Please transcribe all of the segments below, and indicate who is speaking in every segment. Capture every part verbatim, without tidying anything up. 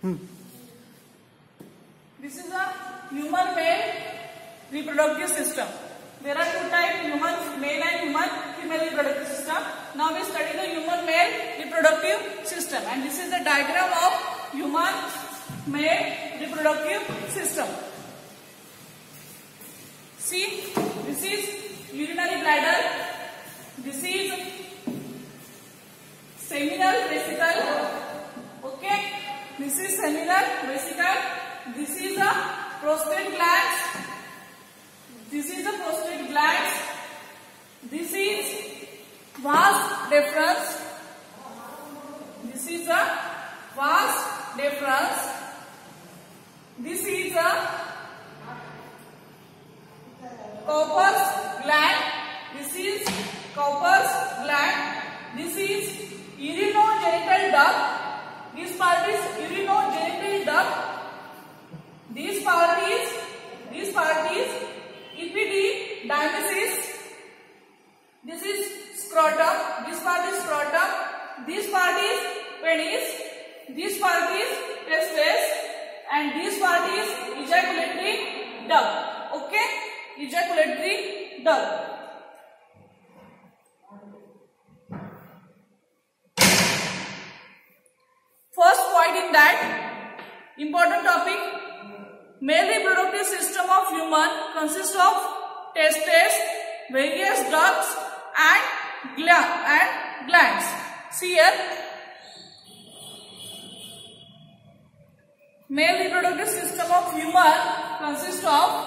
Speaker 1: This is a human male reproductive system. There are two types, human male and human female reproductive system. Now we study the human male reproductive system, and this is the diagram of human male reproductive system. See, this is urinary bladder, this is seminal vesicle, okay, this is seminal vesicle, this is a prostate glands, this is a prostate glands, this is vas deferens, this is a vas deferens, this is a Cowper's gland, this is Cowper's gland, this is urinogenital duct, this part is urinogenital duct, this part is, this part is epididymitis, this is scrotum, this part is scrotum, this part is penis, this part is testes, and this part is ejaculatory duct, okay, ejaculatory duct. First point in that important topic, male reproductive system of human consists of testes, various ducts and gland and glands. See here, male reproductive system of human consists of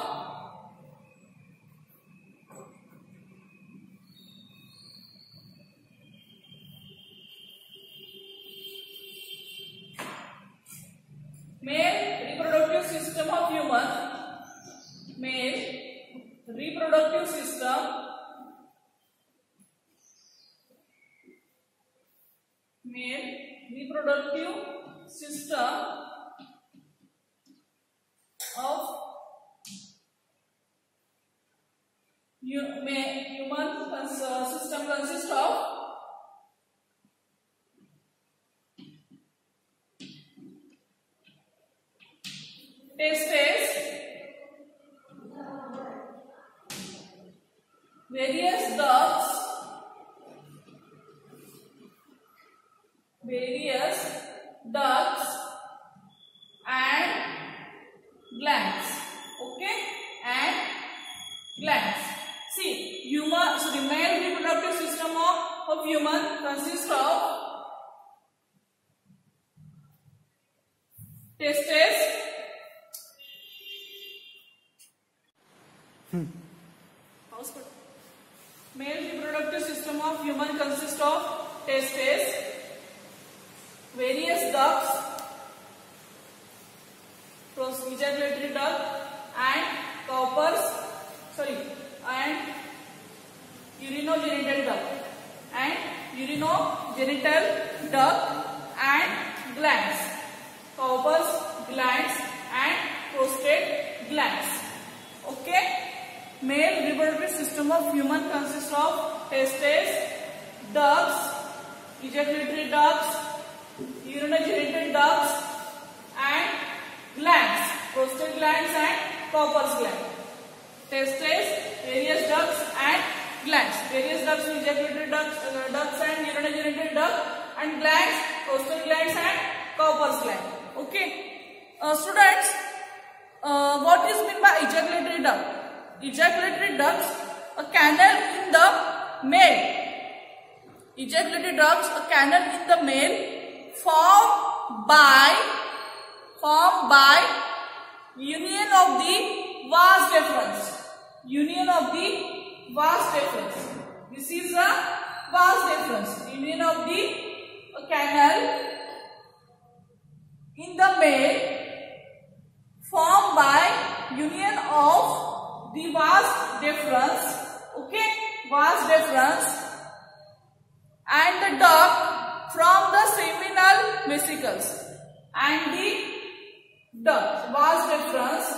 Speaker 1: male reproductive system of human, male reproductive system, male reproductive system of human system consists of testes, various ducts, various ducts and glands, okay, and glands. See, human, so the male reproductive system of, of human consists of testes, Hmm. male reproductive system of human consists of testes, various ducts, ejaculatory duct and Cowper's, sorry, and urinogenital duct and urinogenital duct and glands, Cowper's glands and prostate glands, okay. Male reproductive system of human consists of testes, ducts, ejaculatory ducts, urinogenital ducts and glands, prostate glands and Cowper's gland. Testes, various ducts and glands. Various ducts, ejaculatory ducts, uh, ducts and urinogenital duct and glands, prostate glands and Cowper's gland. Okay. Uh, students, uh, what is meant by ejaculatory duct? Ejaculatory ducts, a canal in the male. Ejaculatory ducts, a canal in the male, formed by formed by union of the vas deferens. Union of the vas deferens. This is a vas deferens. Union of the a canal in the male, formed by union of the vas deferens, okay, vas deferens and the duct from the seminal vesicles, and the duct, vas deferens,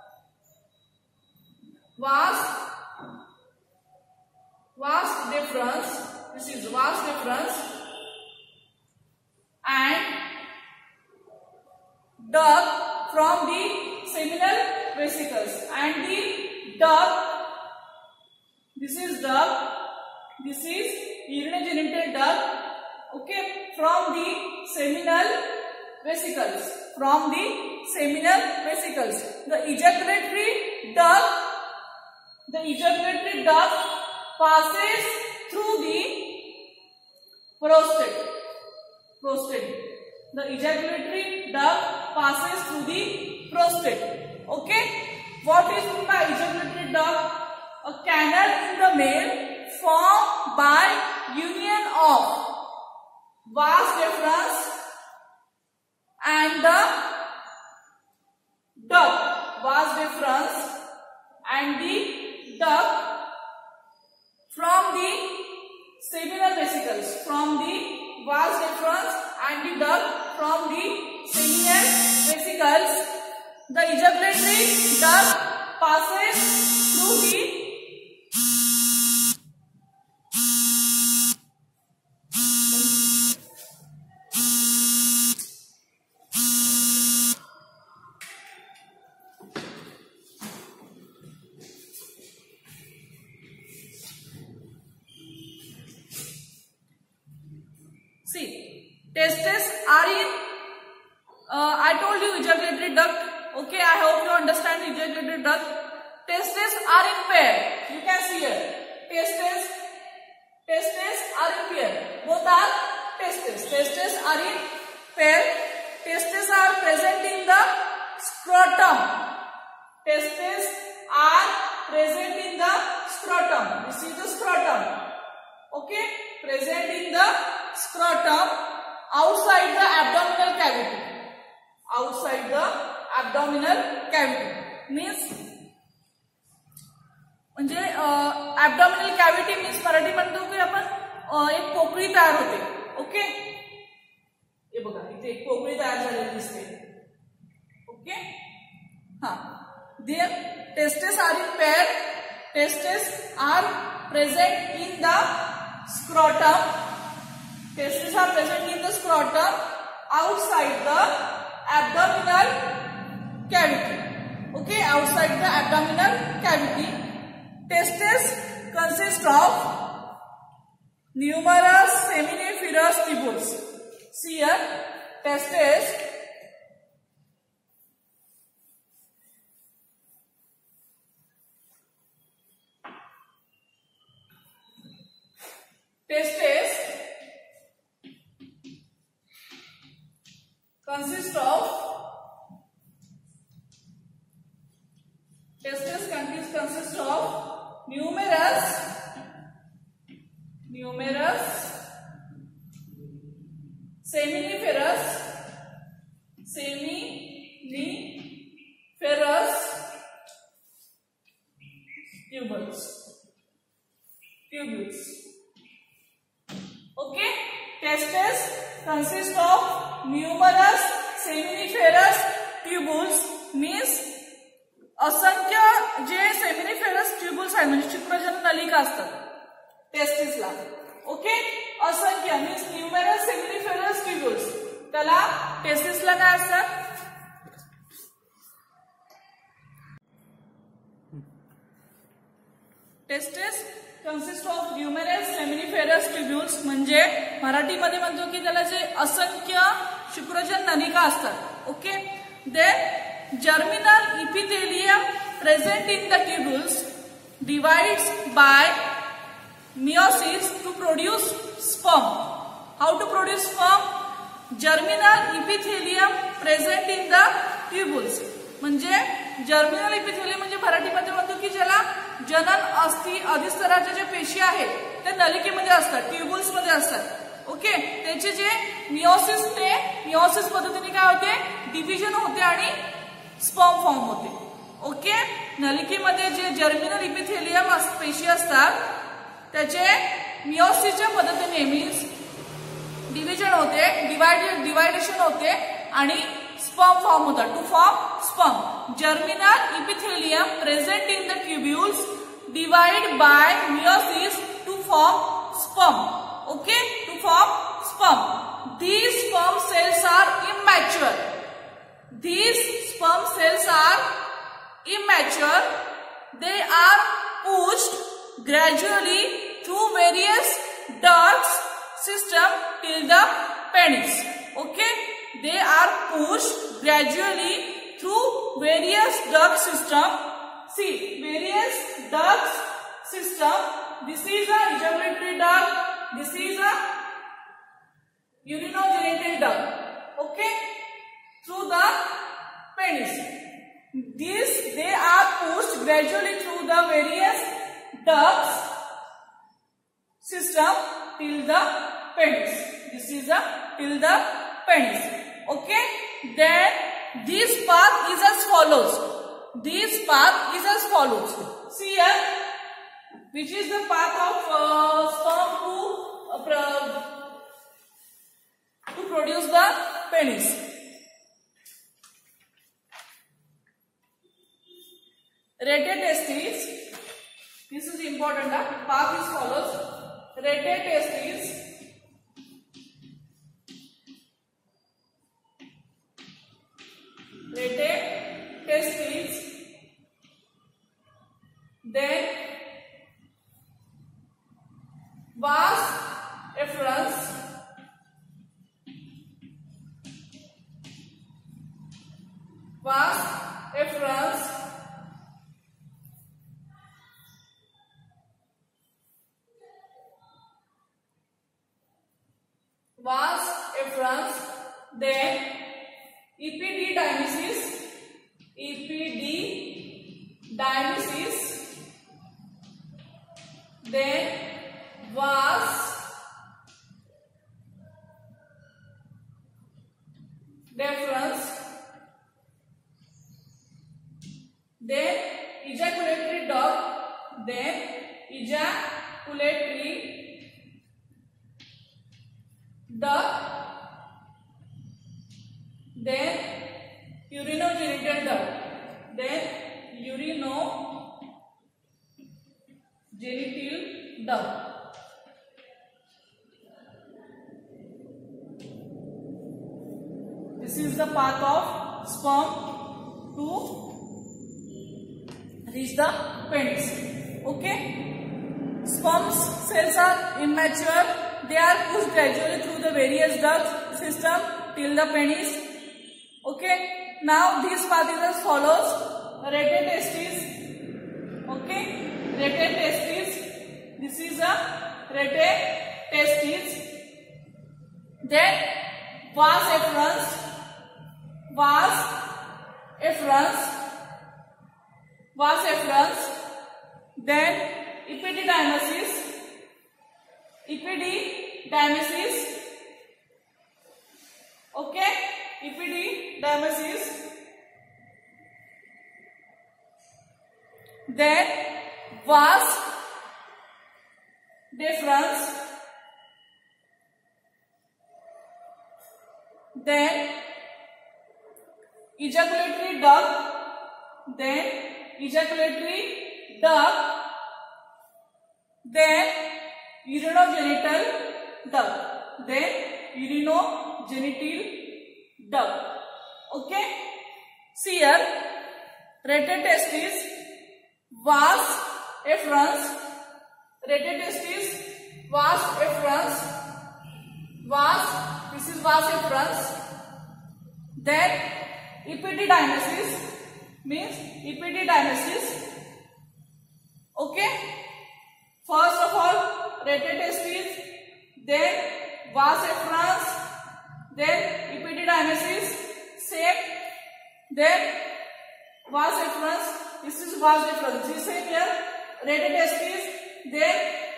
Speaker 1: vas, vas deferens, this is vas deferens and duct from the seminal vesicles, and the duct, this is duct, this is urinogenital duct, okay, from the seminal vesicles, from the seminal vesicles. The ejaculatory duct, the ejaculatory duct passes through the prostate, prostate. The ejaculatory duct passes through the prostate. Okay, what is meant by ejaculatory duct? A canal in the male formed by union of vas deferens and the duct, vas deferens and the duct from the seminal vesicles, from the vas deferens and the duct from the seminal vesicles. The ejaculatory duct passes through the See, testes are in, uh, I told you ejaculatory duct, okay, I hope you understand ejaculatory duct. Testes are in pair, you can see here, testes, testes are in pair, both are testes, testes are in pair, testes are present in the scrotum, testes are present in the scrotum, this is the scrotum, okay, present in the scrotum outside the abdominal cavity, outside the abdominal cavity means म्हणजे abdominal cavity means Marathi म्हणतो की आपण एक पोकळी तयार होते. Okay, हे बघा इथे एक पोकळी तयार झालेली दिसते. ओके, हा, their testes are in pair, testes are present in the scrotum, testes are present in the scrotum outside the abdominal cavity. Okay, outside the abdominal cavity. Testes consist of numerous seminiferous tubules. See here, testes testes consist of testes consist of numerous numerous seminiferous seminiferous tubules tubules okay, testes consist of numerous seminiferous tubules means असंख्य जे seminiferous tubules आहेत म्हणजे शुक्रजन नलिका असतात टेस्टिसला. Okay, असंख्य means numerous seminiferous tubules, त्याला टेस्टिसला काय असतात? Testis consist of numerous seminiferous tubules म्हणजे मराठीमध्ये म्हणतो की त्याला जे असंख्य शुक्रजन नलिका असतात. Okay, the germinal epithelium present in the tubules divides by meiosis to produce sperm. How to produce sperm? Germinal epithelium present in the tubules म्हणजे जर्मिनल इपिथेलियम म्हणजे मराठीमध्ये म्हणतो की ज्याला जनन अस्थि अधिस्तराच्या ज्या पेशी आहेत त्या नलिकेमध्ये असतात, ट्यूबुल्स मध्ये असतात. ओके, त्याचे जे मिओसिस ते मिओसिस पद्धतीने काय होते, डिव्हिजन होते आणि स्पर्म फॉर्म होते. ओके, नलिकेमध्ये जे जर्मिनल इपिथेलियम पेशी असतात त्याचे मिओसिसच्या पद्धतीने मीन्स डिव्हिजन होते, डिवाइड डिवायडेशन होते आणि स्पर्म फॉर्म होता, to form sperm. Germinal epithelium present in the tubules divide by meiosis to form sperm. Okay, to form sperm. These sperm cells are immature. these sperm cells are immature. They are pushed gradually through various ducts system till the penis. Okay, they are pushed gradually through various duct system. See, various duct system. This is a ejaculatory duct. This is a urinogenital duct. Okay, through the penis. These they are pushed gradually through the various ducts system till the penis. This is a till the penis. Okay, then this path is as follows. This path is as follows. See here, which is the path of uh, sperm to uh, to produce the penis. Rete testis. This is important. The path is follows. Rete testis. Rete testis. Then vas efferens. Vas efferens. Vas efferens. Then epididymisis. Epididymisis. Then vas deferens. Then ejaculatory duct. Then ejaculatory duct. Then urinogenital duct. Then urinogenital duct. This is the path of sperm to reach the penis. Okay, sperm cells are immature. They are pushed gradually through the various duct system till the penis. Okay, now this path is as follows. Rete testis. Okay, rete testis. This is a rete testis. Then vas efferens. Vas efferens. Vas efferens. Then epididymisis. Epididymisis. Okay, epididymisis. Then vas deferens. Then ejaculatory duct. Then ejaculatory duct. Then urinogenital duct. Then urinogenital duct. Okay, see here, rete testis, vas efferens, rete testis, vas efferens, vas, this is vas efferens. Then epididymisis means epididymisis. Okay, first of all rete testis, then vas efferens, then epididymisis, same, then vas efferens. This is vas efferens. This same here, rete testis, then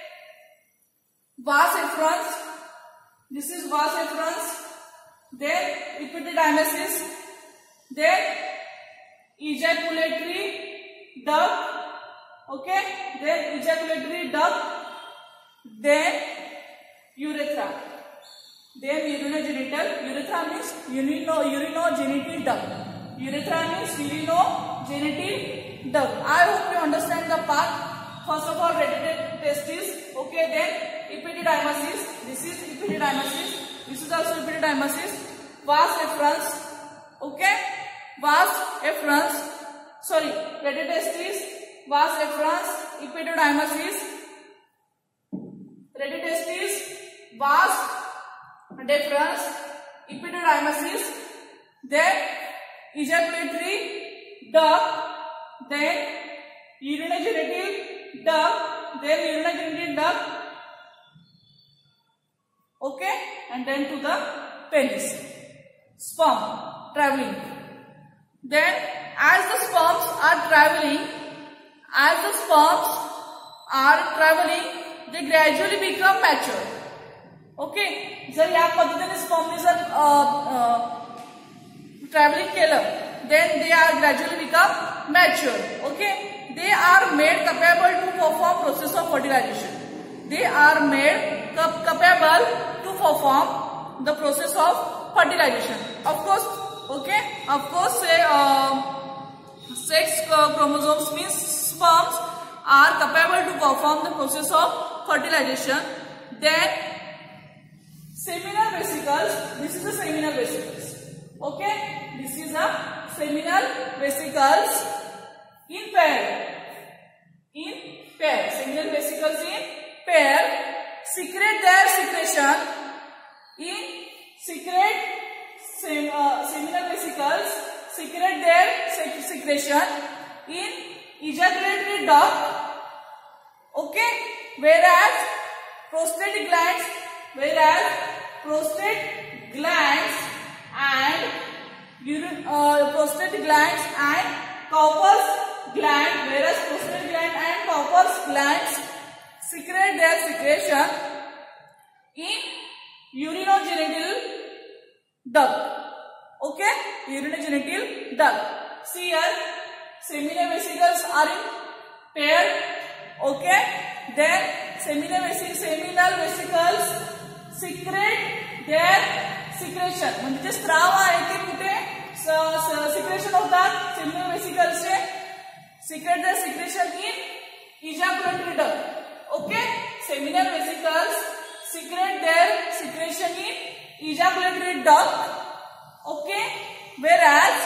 Speaker 1: vas efferens. This is vas efferens, then epididymisis, then ejaculatory duct. Okay, then ejaculatory duct, then urethra, then urinogenital. Urethra means urino, urinogenital duct. Urethra means urinogenital duct. I hope you understand the path. First of all, rete testis. Okay, then epididymisis. This is epididymisis. This is also epididymisis. Vas efferens. Okay, vas efferents, sorry, retitestis, vas efferents, epididymis is retitestis, vas deferens, epididymis is, then ejaculatory duct, then urinogenital duct, then urinogenital duct, okay, and then to the penis. Sperm traveling. Then as the sperms are traveling, as the sperms are traveling, they gradually become mature. Okay, जर या पद्धतीने स्पर्मने जर traveling केलं, then they are gradually become mature. Okay, they are made capable to perform process of fertilization. They are made capable to perform the process of fertilization. Of course, okay, of course, say uh, sex chromosomes means sperms are capable to perform the process of fertilization. Then seminal vesicles. This is the seminal vesicles. Okay, this is a seminal vesicles in pair. In pair, seminal vesicles in pair secrete their secretion in secrete sem, uh, seminal vesicles secrete their sec secretion in ejaculatory duct. Okay, whereas prostate glands, whereas prostate glands and urine, uh, prostate glands and Cowper's gland, whereas prostate gland and Cowper's glands secrete their secretion in urinogenital duct. Okay, urinogenital duct. See here, seminal vesicles are in pair. Okay, then seminal vesicles, seminal vesicles secrete their secretion. म्हणजे जे स्त्राव आहे ते कुठे secretion होतात seminal vesicles चे. secrete their secretion in ejaculatory duct. Okay, seminal vesicles secrete their secretion in ejaculatory duct. Okay, whereas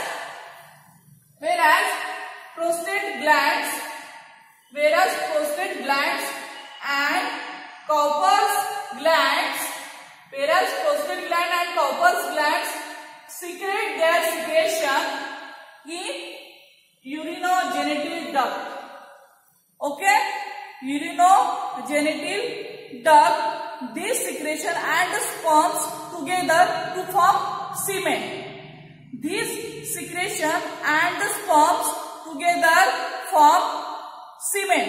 Speaker 1: whereas prostate glands, whereas prostate glands and Cowper's glands, whereas prostate gland and Cowper's glands secrete their secretion in urinogenital duct. Okay, urinogenital duct. This secretion and the sperms together to form semen. This secretion and the sperms together form semen.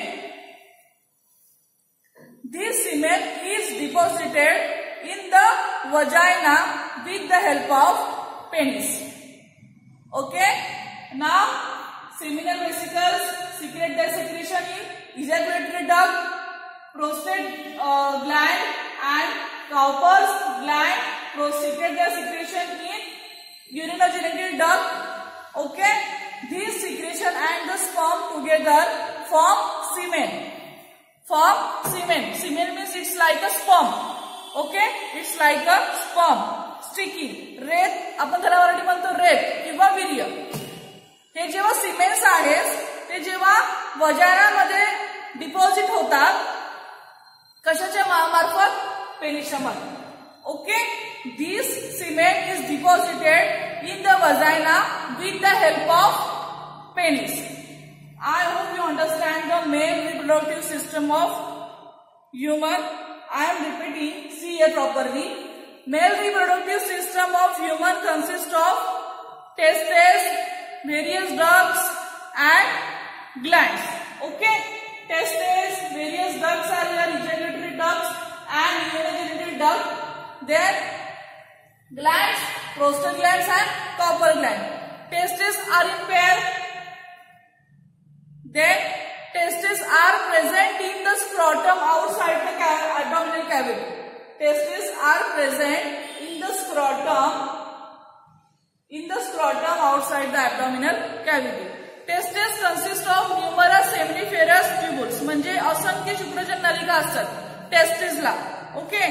Speaker 1: This semen is deposited in the vagina with the help of penis. Okay, now seminal vesicles secrete their secretion in ejaculatory duct. Prostate uh, gland and Cowper's gland secrete their secretion in urinogenital duct. Okay, this secretion and the sperm together form semen. Form semen. Semen means it's like a sperm. Okay, it's like a sperm. Sticky. रेत, आपण त्याला मराठी म्हणतो रेत किंवा वीर्य. हे जेव्हा Siemens आहेत ते जेव्हा वजानामध्ये डिपॉझिट होतात कशाच्या मार्फत? पेनिसच्या मार्फत. Okay, this semen is deposited in the vagina with the help of penis. I hope you understand the male reproductive system of human. I am repeating, see here properly. Male reproductive system of human consists of testes, various ducts and glands. Okay, testes, various ducts are here, ejaculatory ducts and urinary duct. Then glands, prostate glands and Cowper gland. Testes are in pair. Then testes are present in the scrotum outside the abdominal cavity. Testes are present in the scrotum, in the scrotum outside the abdominal cavity. Testes consist of numerous seminiferous tubules. म्हणजे असंख्य शुक्रजन नलिका असतात टेस्टिसला. Okay,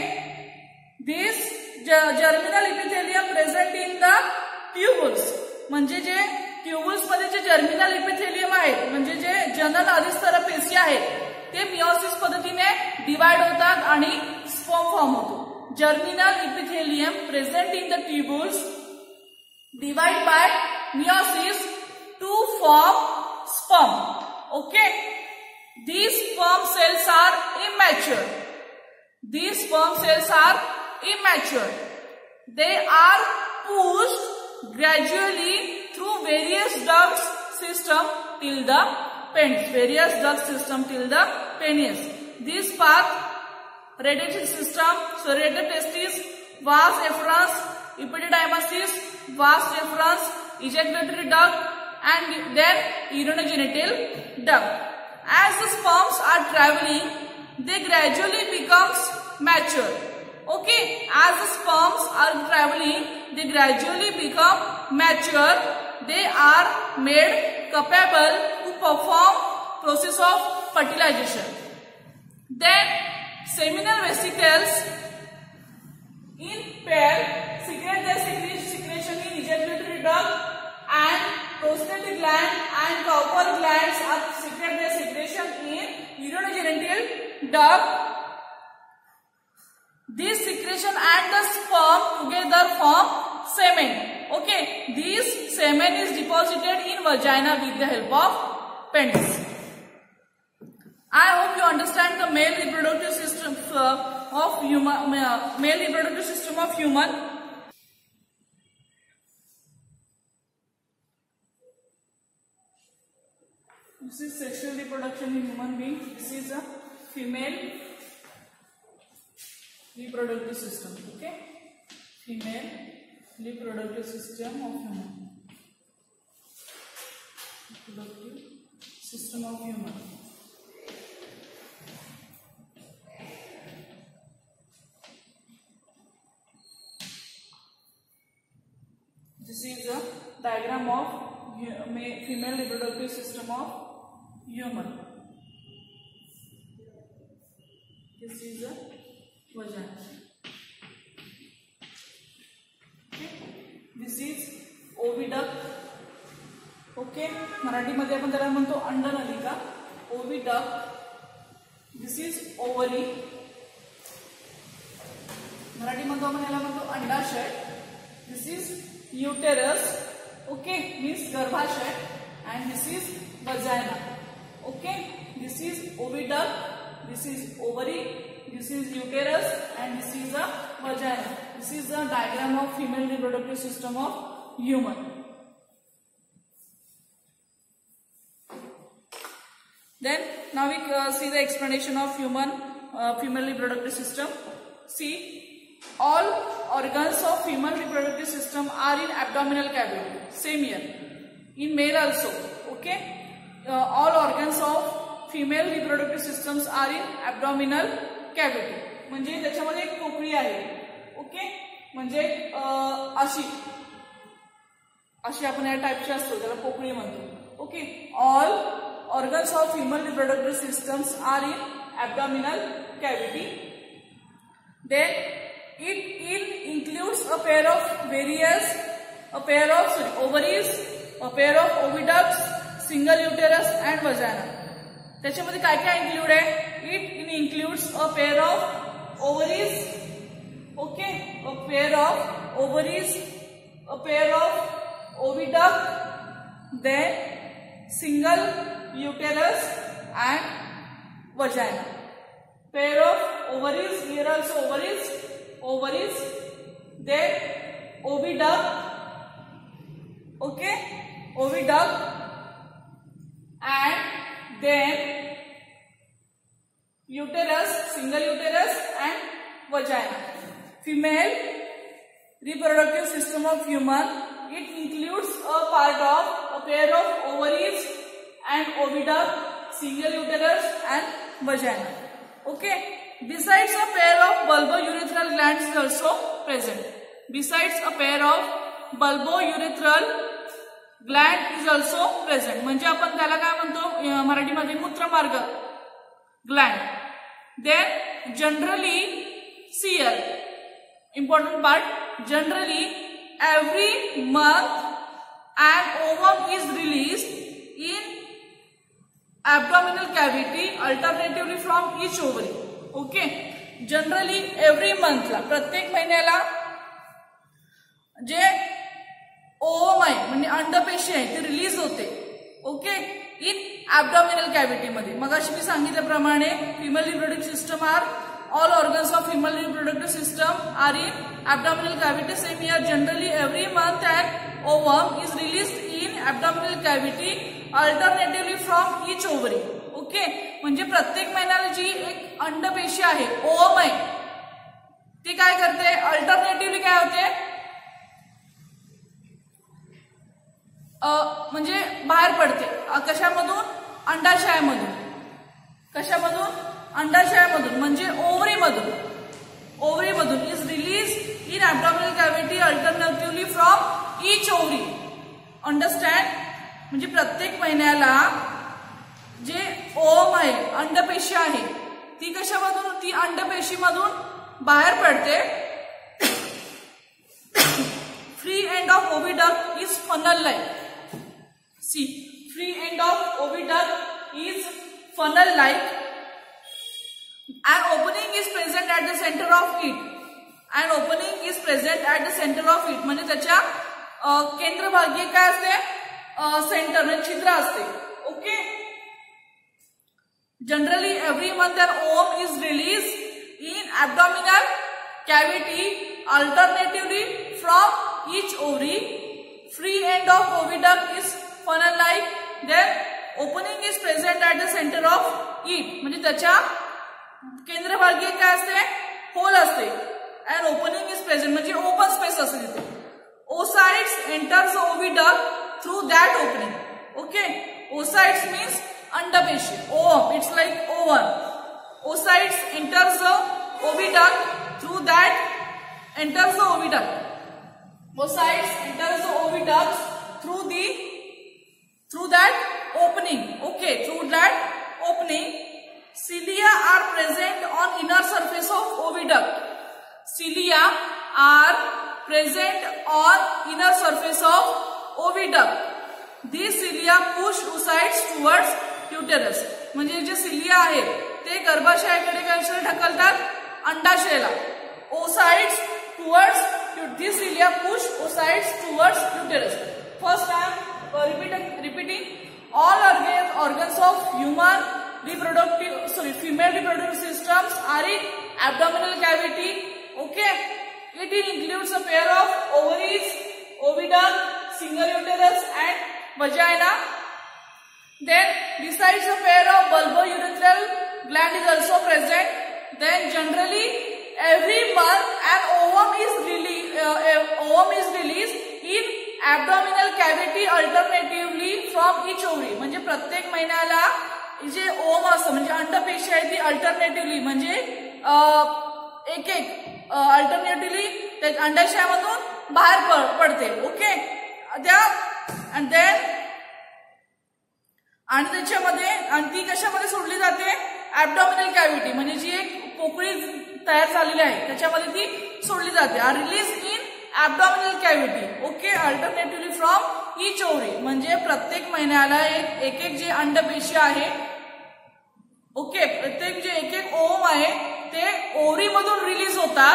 Speaker 1: this germinal epithelium present in the tubules. म्हणजे जे ट्युबल्स मध्ये जे germinal epithelium आहे म्हणजे जे जनरल अधिस्तर पेशी आहेत ते मिओसिस पद्धतीने डिवाइड होतात आणि स्पर्म फॉर्म होतो. Germinal epithelium present in the tubules divide by meiosis to form sperm. Okay, these sperm cells are immature. These sperm cells are immature. They are pushed gradually through various duct system till the penis. Various duct system till the penis. This path, radiated system, so radiated testis, vas efferens, epididymasis, vas efferens, ejaculatory duct, and then urinogenital duct. As the sperms are traveling, they gradually becomes mature. Okay, as the sperms are traveling, they gradually become mature. They are made capable to perform process of fertilization. Then seminal vesicles in pair secrete their secretion in ejaculatory duct, and prostate gland and Cowper glands are secrete their secretion in urinogenital duct. This secretion and the sperm together form semen. Okay, this semen is deposited in vagina with the help of penis. I hope you understand the male reproductive system uh, of human, uh, male reproductive system of human. This is sexual reproduction in human being. This is a female reproductive system. Okay, female reproductive system of human. Reproductive system of human. This is a diagram of female reproductive system of human. This is a vagina. Okay. This is oviduct. Okay. Marathi मध्ये आपण त्याला म्हणतो अंडनलिका. Oviduct. This is ovary. Marathi मध्ये आपण याला म्हणतो अंडाशय. This is uterus. Okay, means गर्भाशय. And this is vagina. Okay, this is oviduct. This is ovary. This is uterus, and this is a vagina. This is a diagram of female reproductive system of human. Then now we uh, see the explanation of human uh, female reproductive system. See, all organs of female reproductive system are in abdominal cavity. Same here. In male also. Okay, uh, all organs of female reproductive systems are in abdominal cavity. म्हणजे त्याच्यामध्ये एक पोकळी आहे. Okay, म्हणजे अशी अशी आपण या टाइपची असतो त्याला पोकळी म्हणतो. Okay, all organs of female reproductive systems are in abdominal cavity. Then it, it includes a pair of various, a pair of sorry, ovaries, a pair of oviducts, single uterus and vagina. त्याच्यामध्ये काय काय include आहे? It includes a pair of ovaries, okay, a pair of ovaries, a pair of oviduct, then single uterus and vagina. Pair of ovaries, here also ovaries, ovaries, then oviduct, okay, oviduct, and then uterus, single uterus and vagina. Female reproductive system of human, it includes a part of a pair of ovaries and oviduct, single uterus and vagina. Okay. Besides a pair of bulbourethral glands is also present. Besides a pair of bulbourethral gland is also present. म्हणजे आपण त्याला काय म्हणतो मराठीमध्ये मूत्रमार्ग gland. Then generally here important part, generally every month an ovum abdominal cavity alternatively from each ovary. Okay, generally every month ला, प्रत्येक महिन्याला जे ovum आहे म्हणजे अंडपेशी आहे ती रिलीज होते. ओके, इन ॲब्डॉमिनल कॅव्हिटी मध्ये. मग अशी मी सांगितल्याप्रमाणे female reproductive system are all organs of female reproductive system are in abdominal cavity. Same here, generally every month an ovum is released in abdominal cavity alternatively from each ovary. Okay, म्हणजे प्रत्येक महिन्याला जी एक अंडपेशी आहे ovum आहे ती काय करते, alternatively काय होते, म्हणजे बाहेर पडते. कशामधून, अंडाशयामधून. कशामधून, अंडाशयामधून म्हणजे ओव्हरीमधून. ओव्हरीमधून is release in abdominal cavity alternatively from each ovary. Understand, म्हणजे प्रत्येक महिन्याला जे ओव्हम आहे अंडपेशी आहे ती कशामधून, ती अंडपेशीमधून बाहेर पडते. Free end of oviduct is funnel like. See, free end of oviduct is funnel like. An opening is present at the center of it. An opening is present at the center of it. म्हणजे त्याच्या केंद्रभागी काय असते, centre म्हणजे छिद्र असते. Okay, generally every month an ovum is released in abdominal cavity alternatively from each ovary. Free end of oviduct is funnel like. Then opening is present at the center of it. म्हणजे त्याच्या केंद्रभागी काय असते, hole असते. And opening is present म्हणजे open space असते तिथे. Oocytes enters oviduct through that opening. Okay, oocytes means अंडपेशी, ovum, it's like oven. Oocytes enters the oviduct through that enters the oviduct. Oocytes enters the oviduct through the through that opening. Okay, through that opening. Cilia are present on inner surface of oviduct. Cilia are present on inner surface of oviduct. These cilia push oocytes towards uterus. म्हणजे जे cilia आहे ते गर्भाशयाकडे कशाला ढकलतात, अंडाशयाला. oocytes towards, these cilia push oocytes towards uterus. First I am repeating, repeating all organs organs of human reproductive, sorry, female reproductive systems are in abdominal cavity. Okay, it includes a pair of ovaries, oviduct, single uterus and vagina. Then besides a pair of bulbourethral gland is also present. Then generally every month an ovum is released, uh, ovum is released in abdominal cavity alternatively from each ovary. म्हणजे प्रत्येक महिन्याला जे ओम असतं म्हणजे अंडपेशी आहे ती alternatively म्हणजे एक एक अल्टरनेटिव्हली त्या अंडाशयामधून बाहेर पडते. ओके, त्या अँड देन आणि त्याच्यामध्ये आणि ती कशामध्ये सोडली जाते, ॲब्डॉमिनल कॅव्हिटी म्हणजे जी एक पोकळी तयार झालेली आहे त्याच्यामध्ये ती सोडली जाते. Are release in abdominal cavity. Okay, alternatively from each ovary म्हणजे प्रत्येक महिन्याला एक एक एक जे अंडपेशी आहे, ओके, प्रत्येक जे एक एक ओव्हम आहे ते ओव्हरी मधून रिलीज होतात.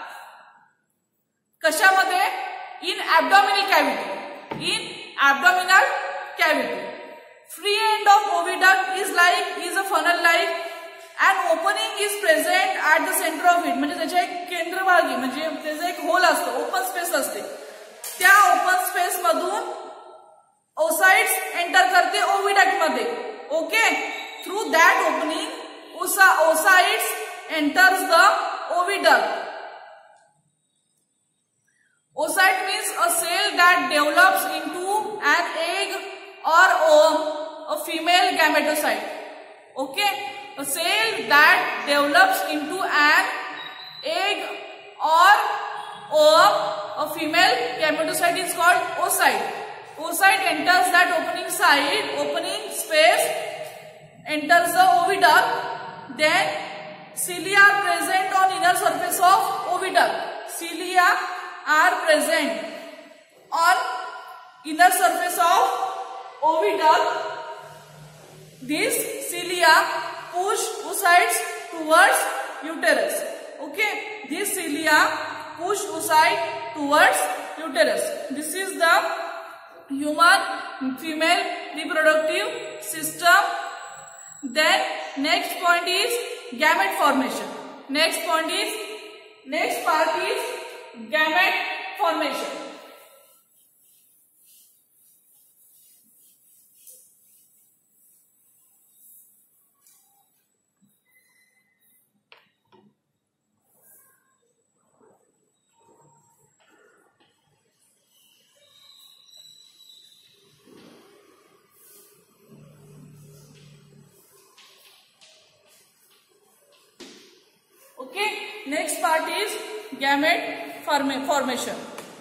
Speaker 1: कशामध्ये, in abdominal cavity. In abdominal cavity. Free end of oviduct is like is a funnel like. And opening is present at the centre of it म्हणजे त्याच्या एक केंद्रभागी म्हणजे त्याचा एक होल असतो, ओपन स्पेस असते. त्या ओपन स्पेस मधून ओसाइट्स एंटर करते ओविडक्ट मध्ये. Okay, through that opening oocytes enters the oviduct. Oocyte means a cell that develops into an egg or ovum, a female gametocyte. Okay, a cell that develops into an egg or ovum, a female gametocyte is called oocyte. Oocyte enters that opening side, opening space, enters the oviduct. Then cilia are present on inner surface of oviduct. Cilia are present on inner surface of oviduct. These cilia push oocytes towards uterus. Okay, these cilia push oocyte towards uterus. This is the human female reproductive system. Then next point is gamete formation. Next point is next part is gamete formation. Okay, next part is gamete formation.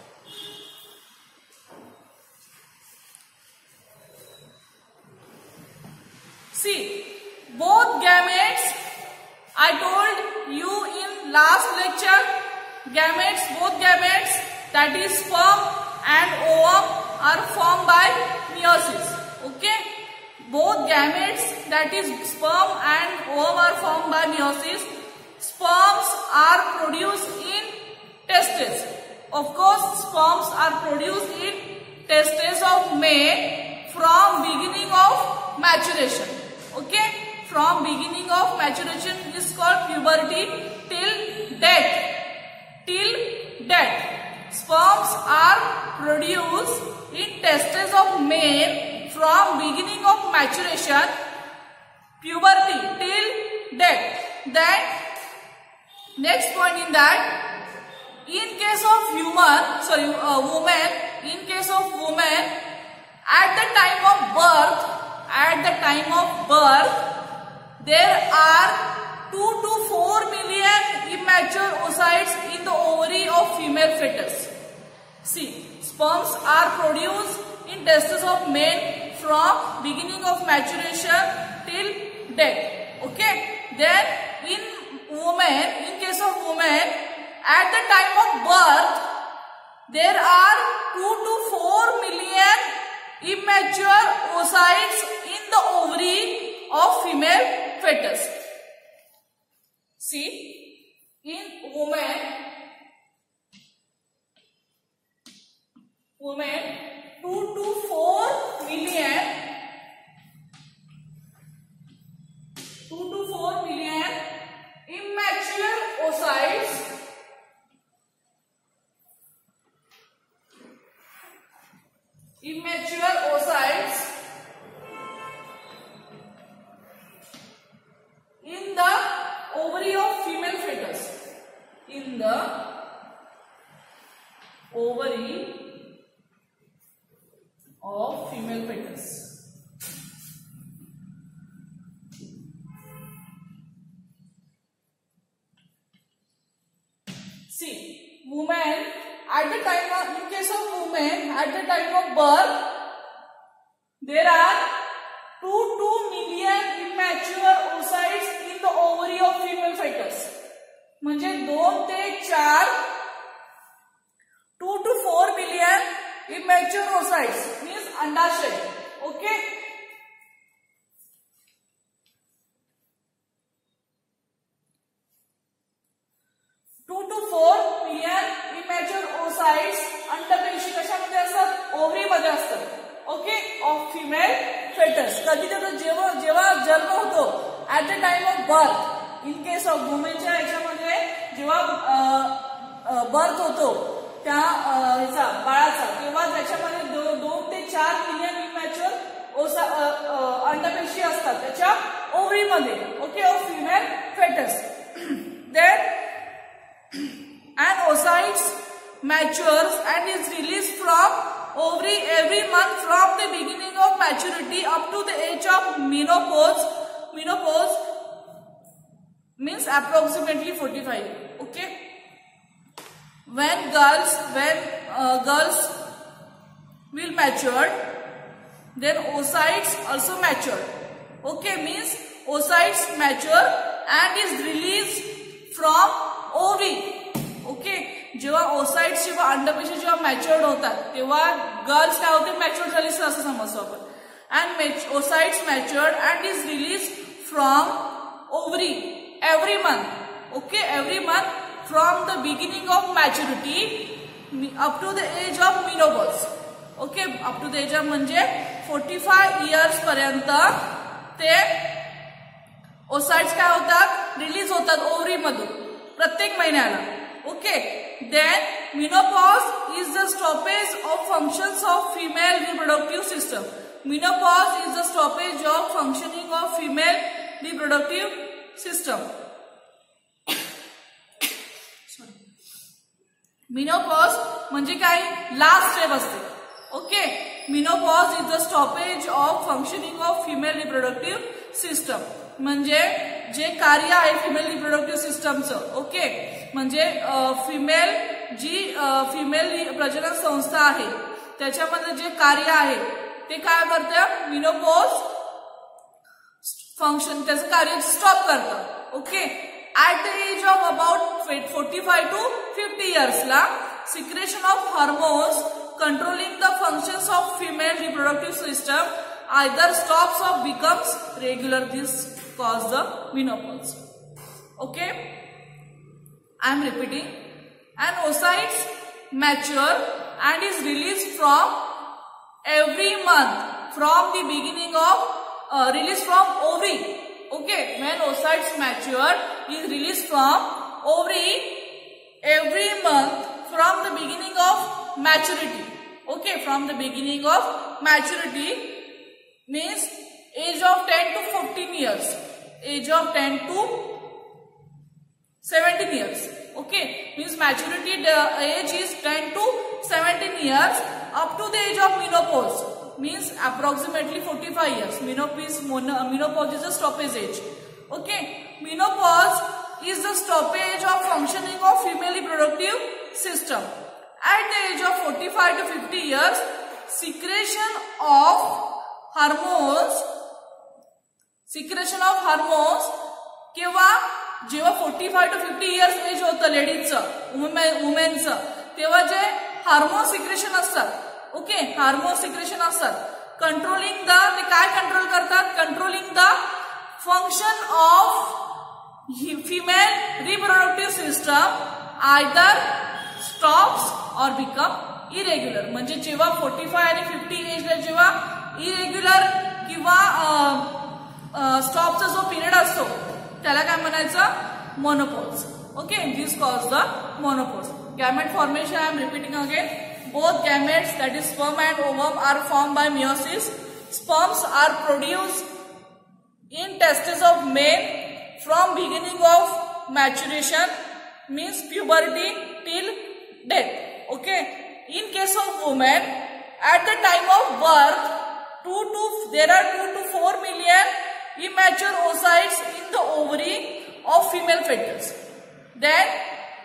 Speaker 1: See, both gametes, I told you in last lecture, gametes, both gametes, that is sperm and ovum, are formed by meiosis. Okay, both gametes, that is sperm and ovum, are formed by meiosis. Sperms are produced in testes. Of course, sperms are produced in testes of male from beginning of maturation. Okay, from beginning of maturation is called puberty till death. Till death, sperms are produced in testes of male from beginning of maturation, puberty till death. Then next point in that, in case of human, sorry, uh, woman, in case of woman, at the time of birth, at the time of birth, there are two to four million immature oocytes in the ovary of female fetus. See, sperms are produced in testes of male from beginning of maturation till death. Okay, then in woman, in case of woman, at the time of birth, there are two to four million immature oocytes in the ovary of female fetus. See, in woman, woman, two to four million, two to four million immature oocytes immature oocytes in the ovary of female fetus. In the ovary of female fetus. See, woman, at the time of, in case of woman, at the time of birth, there are two to two million immature oocytes in the ovary of female fetus. म्हणजे दोन ते चार, two to four million immature oocytes means अंडाशय. Okay. two to four million immature oocytes अंडपेशी कशामध्ये असतात? Ovary मध्ये असतात. Okay, of female foetus. कधी तर जेव्हा जेव्हा जन्म होतो at the time of birth, in case of वुमेनच्या याच्यामध्ये जेव्हा बर्थ होतो त्या ह्याचा बाळाचा, तेव्हा त्याच्यामध्ये दोन ते चार मिलियन इमॅच्युअर ओसा अंडपेशी असतात त्याच्या ओव्हरी मध्ये. Okay, of female foetus. Then an oocyte matures and is released from ovary every month from the beginning of maturity up to the age of menopause. Menopause means approximately forty-five. Okay, when girls when uh, girls will mature, then oocytes also mature. Okay, means oocytes mature and is released from ovary. Okay, जेव्हा oocytes जेव्हा अंडपेशी जेव्हा matured होतात तेव्हा girls काय होते? Matured झाली असं समजतो आपण. and oocytes matured and is released from ovary every month. Okay, every month from the beginning of maturity up to the age of menopause. Okay, up to the age of म्हणजे forty-five years पर्यंत ते oocytes काय होतात, release होतात ovary मधून प्रत्येक महिन्याला. Okay, then menopause is the stoppage of functions of female reproductive system. Menopause is the stoppage of functioning of female reproductive system. menopause म्हणजे काय, लास्ट स्टेप असते. Okay, menopause is the stoppage of functioning of female reproductive system. म्हणजे जे कार्य आहे female reproductive सिस्टमचं. Okay, म्हणजे female जी फिमेल प्रजनन संस्था आहे त्याच्यामध्ये जे कार्य आहे ते काय करतं, menopause फंक्शन त्याचं कार्य स्टॉप करतं. Okay, at the age of about forty-five to fifty years ला secretion of hormones controlling the functions of female reproductive system either stops or becomes regular. This cause the menopause. Okay, I am repeating. And oocytes mature and is released from every month from the beginning of uh, release from ovary. Okay, when oocytes mature is released from ovary every month from the beginning of maturity. Okay, from the beginning of maturity means age of ten to fifteen years, age of ten to seventeen years. Okay, means maturity age is ten to seventeen years up to the age of menopause means approximately forty-five years. Menopause, menopause is the stoppage age. Okay, menopause is the stoppage of functioning of female reproductive system. At the age of forty-five to fifty years, secretion of hormones secretion of hormones किंवा जेव्हा forty five to fifty years age होतं लेडीजचं वुमेनचं तेव्हा जे hormone secretion असतात. Okay, hormone secretion असतात controlling the, ते काय कंट्रोल करतात, controlling the function of female reproductive system either stops और बिकम इरेग्युलर. म्हणजे जेव्हा फोर्टी फाय आणि फिफ्टी एजला जेव्हा इरेग्युलर किंवा स्टॉपचा जो पिरियड असतो त्याला काय म्हणायचं, menopause. Okay, this cause the menopause. Gamete formation I am repeating again. Both gametes that is sperm and ovum are form by meiosis. Sperms are produced in testis of male from beginning of maturation means puberty till death. Okay, in case of women at the time of birth two to there are two to four million immature oocytes in the ovary of female fetus. Then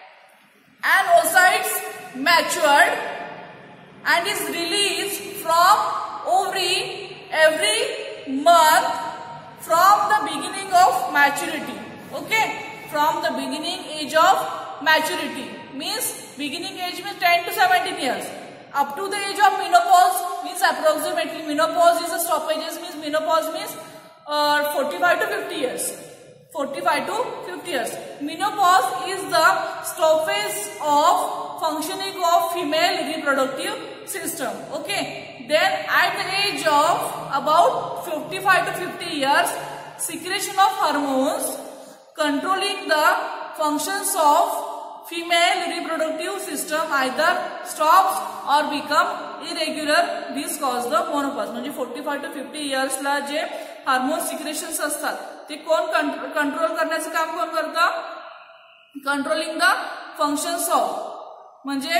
Speaker 1: an oocytes matured and is released from ovary every month from the beginning of maturity. Okay, from the beginning age of maturity means beginning age means ten to seventeen years. Up to the age of menopause means approximately menopause is a stoppage means menopause means uh, forty-five to fifty years. forty-five to fifty years. Menopause is the stoppage of functioning of female reproductive system. Okay. Then at the age of about fifty-five to fifty years, secretion of hormones controlling the functions of female reproductive system either stops or become irregular. This cause the menopause. म्हणजे forty-five to fifty years ला जे hormone secretions असतात ते कोण control करण्याचं काम कोण करतं, कंट्रोलिंग द फंक्शन्स ऑफ म्हणजे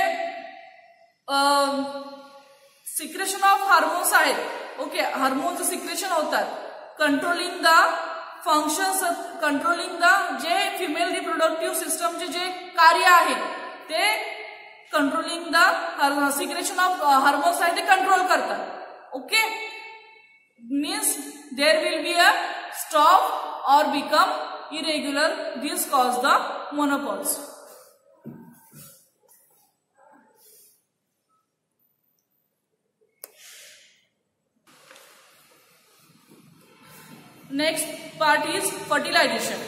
Speaker 1: सिक्रेशन ऑफ हार्मोन्स आहेत. ओके, हार्मोन्स सिक्रेशन होतात controlling the functions, controlling the जे फिमेल रिप्रोडक्टिव्ह सिस्टमचे जे कार्य आहे ते controlling the secretion of hormones आहे ते कंट्रोल करतात. Okay, means there will be a stop और become irregular. This cause the menopause. Next part is fertilization.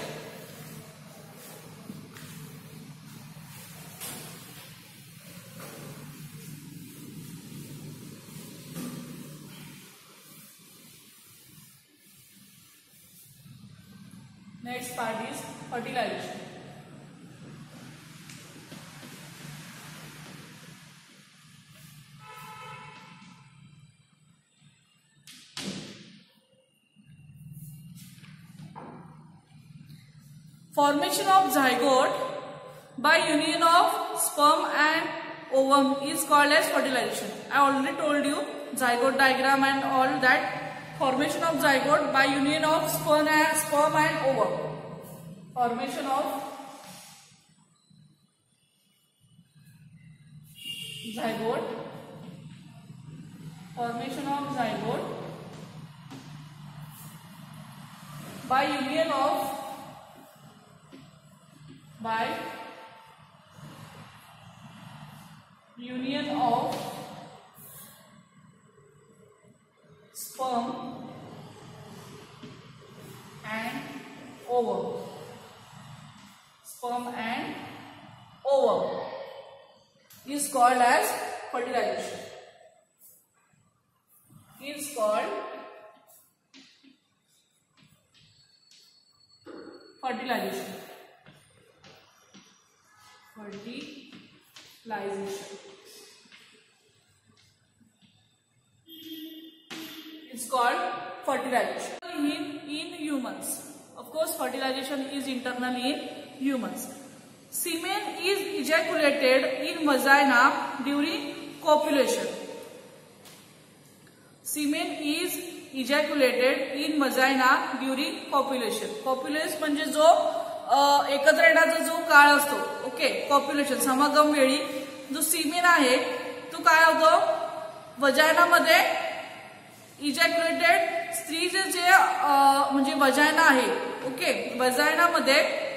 Speaker 1: Next part is fertilization. Formation of zygote by union of sperm and ovum is called as fertilization. I already told you zygote diagram and all that. Formation of zygote by union of sperm and sperm and ovum. Formation of zygote. Formation of zygote by union of by union of sperm and ovum. Sperm and ovum is called as fertilization. Is called fertilization. Fertilization. It's called fertilization in, in humans. Of course, fertilization is internal in humans. Semen is ejaculated in vagina during copulation. Semen is ejaculated in vagina during copulation. Copulation म्हणजे जो एकत्र येण्याचा जो काळ असतो, okay, कॉप्युलेशन समागम वेळी जो सीमेन आहे तो काय होतो, वजायनामध्ये इजॅक्युलेटेड स्त्रीचे जे म्हणजे वजायना आहे, ओके, वजायनामध्ये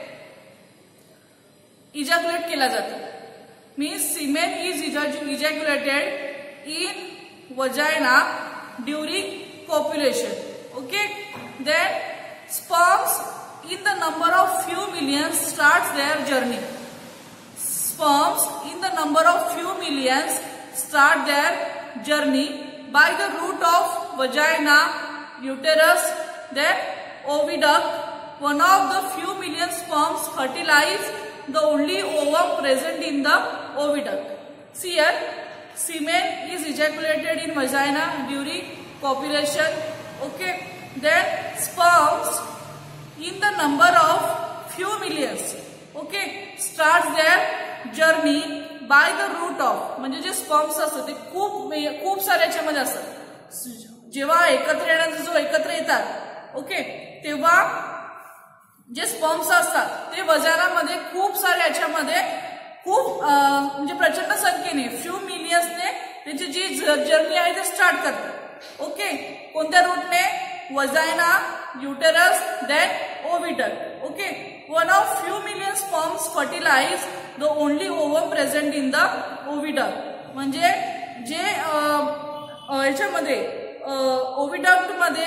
Speaker 1: इजॅक्युलेट केला जातो. Means semen is ejaculated in vagina during copulation. Okay, then sperms in the number of few millions starts their journey. Sperms in the number of few millions start their journey by the route of vagina, uterus, then oviduct. One of the few million sperms fertilize the only ovum present in the oviduct. See here, semen is ejaculated in vagina during copulation. Okay, then sperms in the number of few millions, okay, starts their journey by the route of, म्हणजे जे sperms असतात ते खूप खूप साऱ्याच्यामध्ये असतात. जेव्हा एकत्र येण्याचा जो एकत्र येतात, ओके, तेव्हा जे स्पर्म्स असतात ते वजानामध्ये खूप साऱ्या याच्यामध्ये खूप म्हणजे प्रचंड संख्येने फ्यू मिलियन्सने त्याची जी जर्नी आहे ते स्टार्ट करतात. ओके, कोणत्या रूटने? वजायना, uterus, then oviduct. Okay, one of few million sperms fertilize the only ovum present in the oviduct. म्हणजे जे याच्यामध्ये ओविडक्ट मध्ये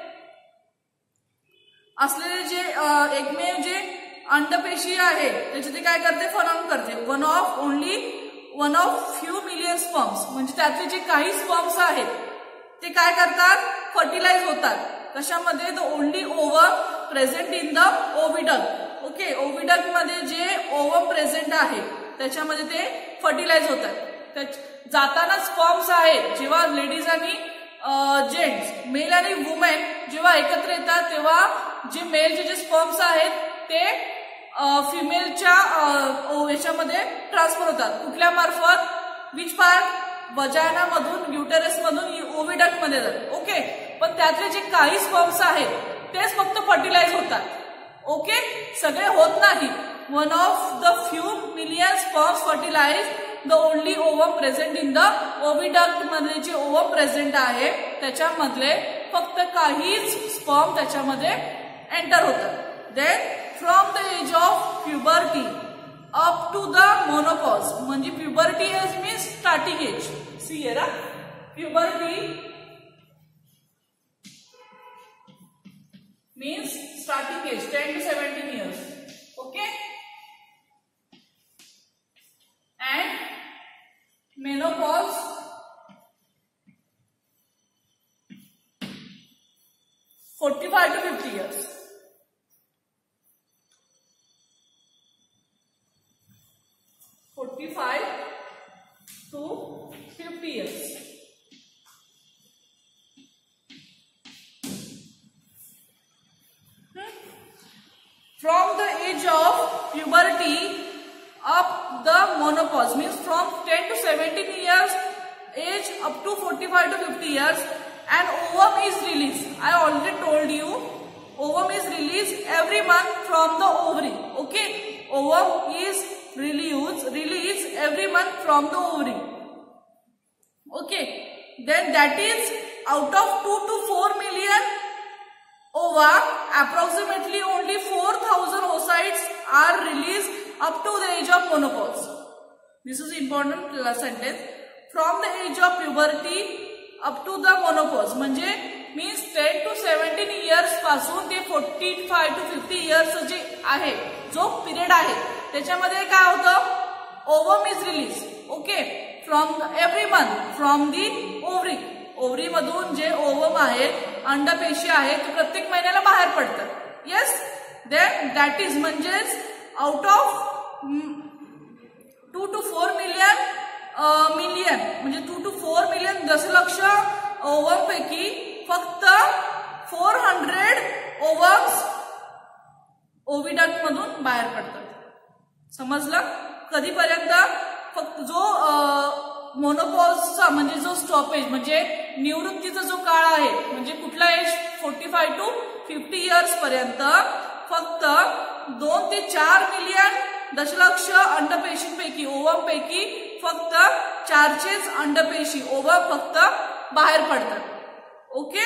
Speaker 1: असलेले जे एकमेव जे अंडपेशी आहे त्याचे ते काय करते, फलन करते. One of only one of few million sperms म्हणजे त्यातले जे काही स्पर्म्स आहेत ते काय करतात, फर्टिलाइज होतात. कशामध्ये? The only ovum present in the oviduct. Okay, oviduct मध्ये जे ओवम प्रेझेंट आहे त्याच्यामध्ये ते फर्टिलाइज होतात. जाताना स्पर्म्स आहेत, जेव्हा लेडीज आणि जेंट्स, मेल आणि वुमेन जेव्हा एकत्र येतात तेव्हा जे मेलचे जे स्पर्म्स आहेत ते फिमेलच्या याच्यामध्ये ट्रान्सफर होतात. कुठल्या मार्फत? Which part? वजायना मधून, युटेरस मधून ओविडक्ट मध्ये जातात. ओके, पण त्यातले जे काही स्पर्म्स आहेत तेच फक्त फर्टिलाइज होतात. ओके, सगळे होत नाही. One of the few million sperms fertilise the only ovum present in the oviduct मध्ये जे ओवम प्रेझेंट आहे त्याच्यामधले फक्त काहीच स्पर्म त्याच्यामध्ये एंटर होतात. Then from the age of puberty up to the menopause, म्हणजे puberty age means starting age. See here, puberty means starting age ten to seventeen years. Okay, and menopause forty-five to fifty years. forty-five to fifty years. From the age of puberty up the menopause means from ten to seventeen years age up to forty-five to fifty years, and ovum is released. I already told you ovum is released every month from the ovary. Okay, ovum is released released every month from the ovary. Okay, then that is out of two to four million ova, approximately only four thousand oocytes are released up to the age of menopause. This is important sentence. From the age of puberty up to the menopause म्हणजे means ten to seventeen years पासून ते forty-five to fifty years जे आहे जो period आहे त्याच्यामध्ये काय होतं, ovum is release. Okay, from every month from the ovary. Ovary मधून जे ओवम आहे, अंडपेशी आहे, ते प्रत्येक महिन्याला बाहेर पडतात. येस, देन दॅट इज म्हणजेच out of two two four million million म्हणजे टू टू फोर मिलियन दशलक्ष ओवम पैकी फक्त फोर हंड्रेड ओवम्स ओव्हिडक्ट मधून बाहेर पडतात. समजलं? कधीपर्यंत? फक्त जो मोनोपॉजचा म्हणजे जो स्टॉपेज म्हणजे निवृत्तीचा जो काळ आहे म्हणजे कुठला age forty five to fifty years पर्यंत फक्त दोन ते चार मिलियन दशलक्ष अंडपेशींपैकी ओवम पैकी फक्त चारशेच अंडपेशी ओवम फक्त बाहेर पडतात. ओके,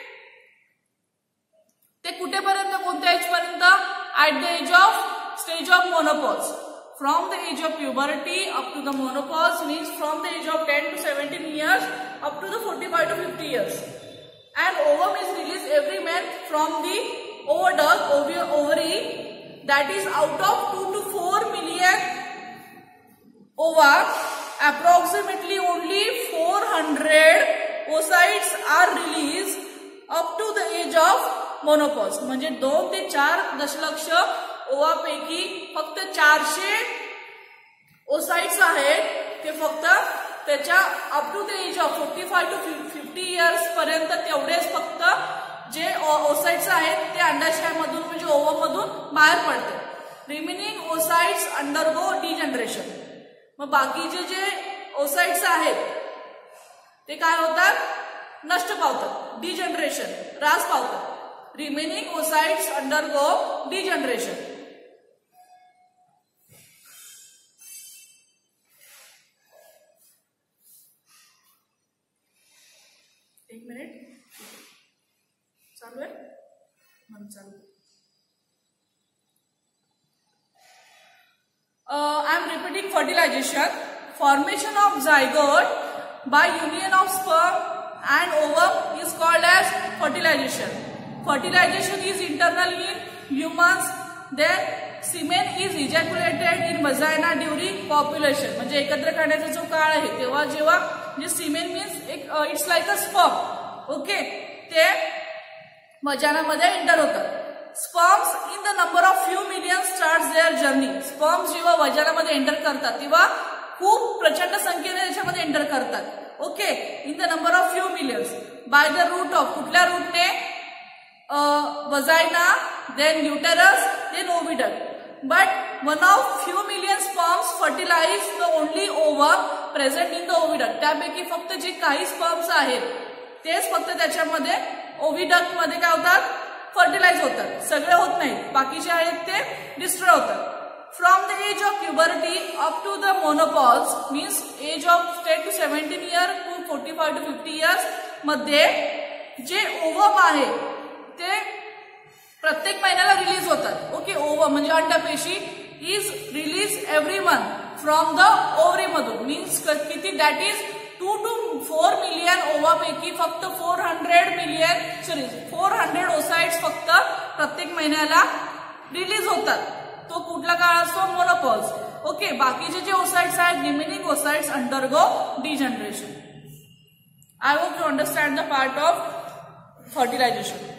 Speaker 1: ते कुठेपर्यंत, कोणत्या एज पर्यंत? At the age of stage of menopause. From the age of puberty up to the menopause means from the age of ten to seventeen years up to the forty-five to fifty years. And ovum is released every month from the oviduct, ovary, that is out of two to four million ova, approximately only four hundred oocytes are released up to the age of menopause. म्हणजे दोन ते चार दशलक्ष ओवापैकी फक्त चारशे oocytes आहेत ते फक्त त्याच्या up to the age of forty five to fifty years पर्यंत तेवढेच फक्त जे ओसाइट्स आहेत ते अंडाशयामधून म्हणजे ओवम मधून बाहेर पडतात. Remaining oocytes undergo degeneration. मग बाकीचे जे ओसाइट्स आहेत ते काय होतात? नष्ट पावतात, डिजनरेशन, ऱ्हास पावतात. Remaining oocytes undergo degeneration. एक मिनिट चालू आहे मन चालू. I am repeating fertilisation. Formation of zygote by union of sperm and ovum is called as fertilization. Fertilization is internal in humans. Then semen is ejaculated in vagina during copulation. म्हणजे एकत्र करण्याचा जो काळ आहे तेव्हा जेव्हा जे सीमेन मीन्स एक it's like a sperm. Okay, ते वजानामध्ये एंटर होतात. Sperms in the number of few million start their journey. Sperms जेव्हा वजानामध्ये एंटर करतात तेव्हा खूप प्रचंड संख्येने त्याच्यामध्ये एंटर करतात. Okay, in the number of few millions by the route of, कुठल्या रूटने? Vagina, then uterus, then oviduct. But one of few million sperms fertilize the only ovum present in the oviduct. त्यापैकी फक्त जे काही sperms आहेत तेच फक्त त्याच्यामध्ये ओव्हिडक्ट मध्ये काय होतात? फर्टिलाइज होतात. सगळे होत नाहीत, बाकीचे आहेत ते डिस्ट्रॉय होतात. From the age of puberty up to the menopause means age of ten to seventeen year to forty five to fifty years मध्ये जे ओवम आहे ते प्रत्येक महिन्याला रिलीज होतात. ओके, ओवम म्हणजे अंडपेशी is release every month from the ovary मधून. मीन्स किती? That is two two four million ओवापैकी फक्त four hundred million sorry four hundred oocytes फक्त प्रत्येक महिन्याला रिलीज होतात. तो कुठला काळ असतो? मोनोपॉज. ओके, बाकीचे जे ओसाइड्स आहेत remaining oocytes undergo degeneration. I hope you understand the part of fertilisation.